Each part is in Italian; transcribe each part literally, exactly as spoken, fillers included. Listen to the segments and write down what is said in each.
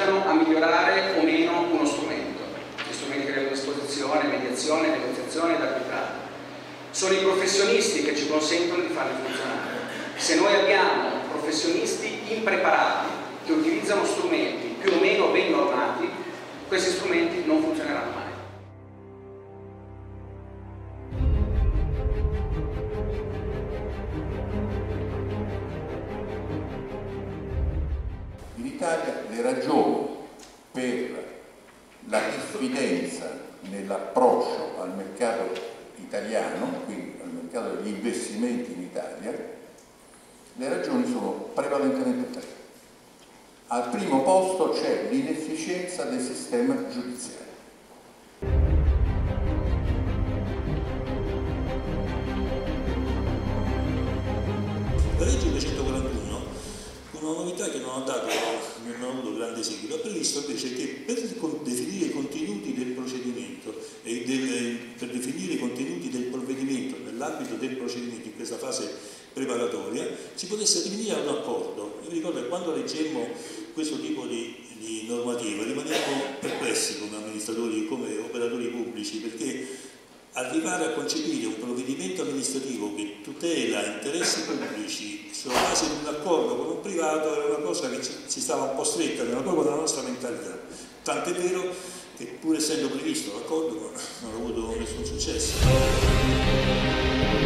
aiutano a migliorare o meno uno strumento. Gli strumenti che abbiamo a disposizione, mediazione, negoziazione ed arbitrato. Sono i professionisti che ci consentono di farli funzionare. Se noi abbiamo professionisti impreparati che utilizzano strumenti più o meno ben normati, questi strumenti non funzioneranno mai. In Italia le ragioni per la diffidenza nell'approccio al mercato italiano, quindi al mercato degli investimenti in Italia, le ragioni sono prevalentemente tre. Al primo posto c'è l'inefficienza del sistema giudiziario. La legge duecentoquarantuno, una novità che non ha dato, non ha avuto grande seguito, ha previsto invece che per definire i contenuti del procedimento e del, per definire i contenuti del provvedimento nell'ambito del procedimento in questa fase preparatoria si potesse addivenire a un accordo. Io mi ricordo che quando leggemmo questo tipo di, di normativa rimanemmo perplessi come amministratori, come operatori pubblici, perché arrivare a concepire un provvedimento amministrativo che tutela interessi pubblici sulla base di un accordo con un privato era una cosa che ci, ci stava un po' stretta nella propria della nostra mentalità. Tant'è vero che pur essendo previsto l'accordo non ha avuto nessun successo.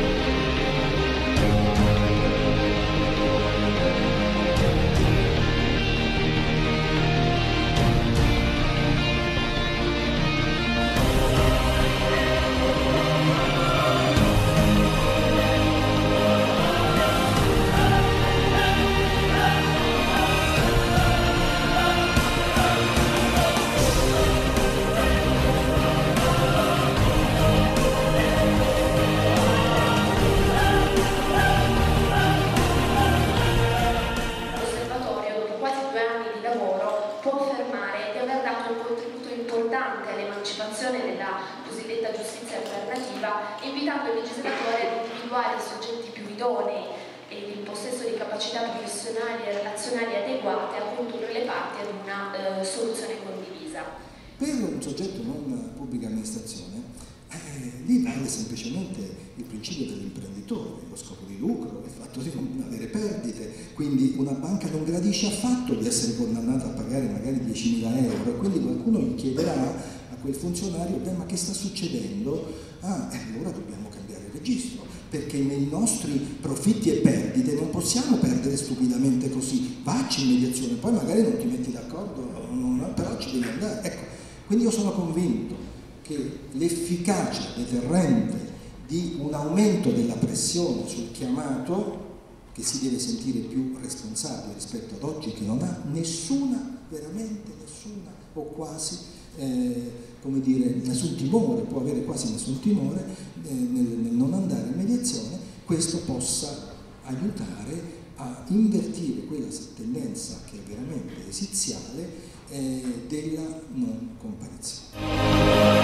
Invitando il legislatore ad individuare i soggetti più idonei e in possesso di capacità professionali e relazionali adeguate a condurre le parti ad una eh, soluzione condivisa. Per un soggetto non pubblica amministrazione, eh, lì vale semplicemente il principio dell'imprenditore, lo scopo di lucro, il fatto di non avere perdite, quindi una banca non gradisce affatto di essere condannata a pagare magari diecimila euro e quindi qualcuno gli chiederà a quel funzionario, beh, ma che sta succedendo? Ah, eh, allora dobbiamo cambiare registro, perché nei nostri profitti e perdite non possiamo perdere stupidamente così, vacci in mediazione, poi magari non ti metti d'accordo, però ci devi andare. Ecco, quindi io sono convinto che l'efficacia deterrente di un aumento della pressione sul chiamato, che si deve sentire più responsabile rispetto ad oggi, che non ha nessuna, veramente nessuna o quasi, eh, come dire, nessun timore, può avere quasi nessun timore eh, nel, nel non andare in mediazione, questo possa aiutare a invertire quella tendenza che è veramente esiziale eh, della non comparizione.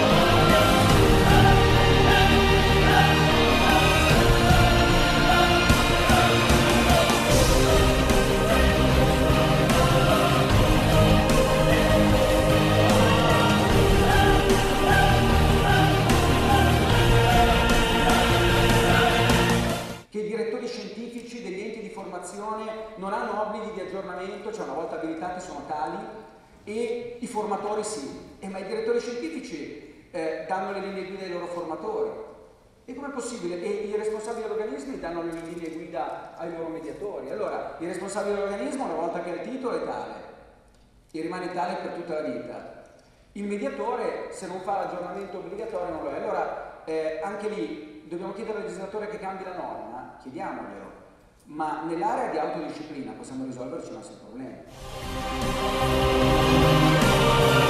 Non hanno obblighi di aggiornamento, cioè una volta abilitati sono tali, e i formatori sì, eh, ma i direttori scientifici eh, danno le linee guida ai loro formatori. E com'è possibile? E i responsabili degli organismi danno le linee guida ai loro mediatori. Allora, il responsabile dell'organismo, una volta che ha il titolo, è tale, e rimane tale per tutta la vita. Il mediatore, se non fa l'aggiornamento obbligatorio, non lo è. Allora, eh, anche lì, dobbiamo chiedere al legislatore che cambi la norma? Chiediamoglielo. Ma nell'area di autodisciplina possiamo risolverci i nostri problemi.